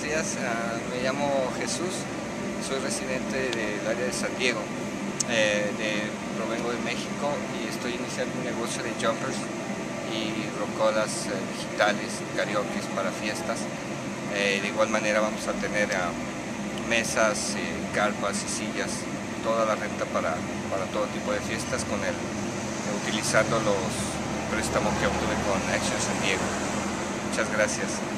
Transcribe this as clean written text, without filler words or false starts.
días. Me llamo Jesús, soy residente del área de San Diego. Provengo de México y estoy iniciando un negocio de jumpers y rocolas digitales, karaoke para fiestas. De igual manera vamos a tener mesas, carpas y sillas, toda la renta para todo tipo de fiestas utilizando los préstamos que obtuve con Action San Diego. Muchas gracias.